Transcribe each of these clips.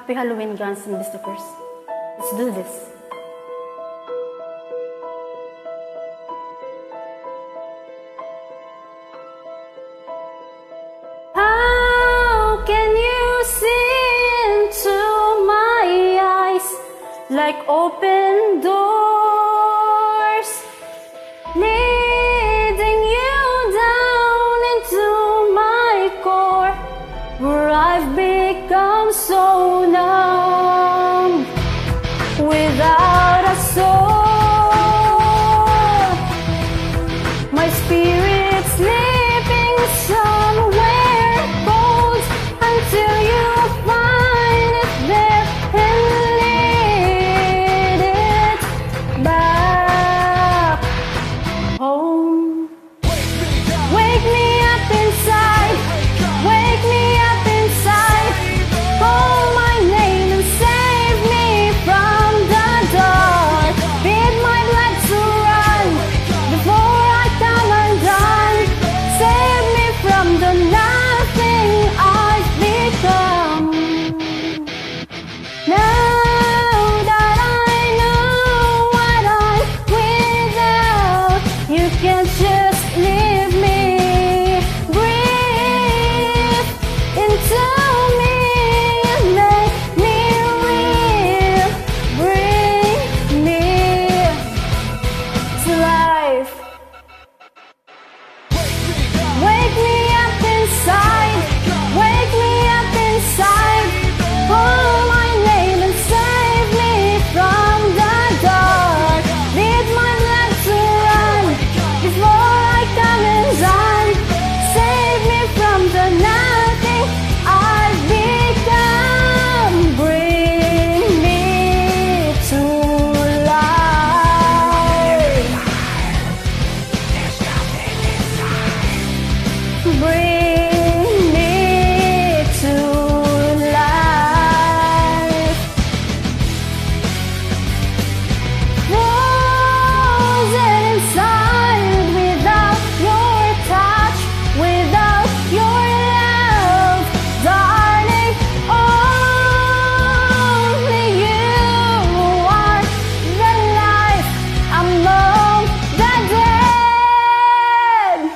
Happy Halloween, Guns and Christophers. Let's do this. How can you see into my eyes like open doors, leading you down into my core, where I've become so numb, without a soul, my spirit's sleeping somewhere cold, until you find it there and lead it back home. Wake me up inside, wake me up inside, call my name and save me from the dark. Bid my blood to run before I come undone. Save me from the nothing I've become. Now that I know what I'm without, you can't just leave me. Breathe into me and make me real. Bring me to life. Wake me up inside, wake me up inside, call my name and save me from the dark. Need my blood to run before I come undone. Save me from the nothing I've become. Bring me to life. Bring me to life. Frozen inside without your touch, without your love, darling. Only you are the life among the dead.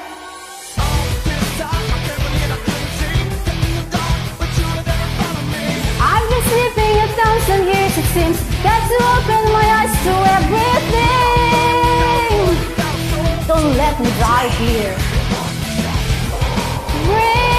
I've been sleeping 1,000 years, it seems. Got to open my eyes to everything. Don't let me die here. Bring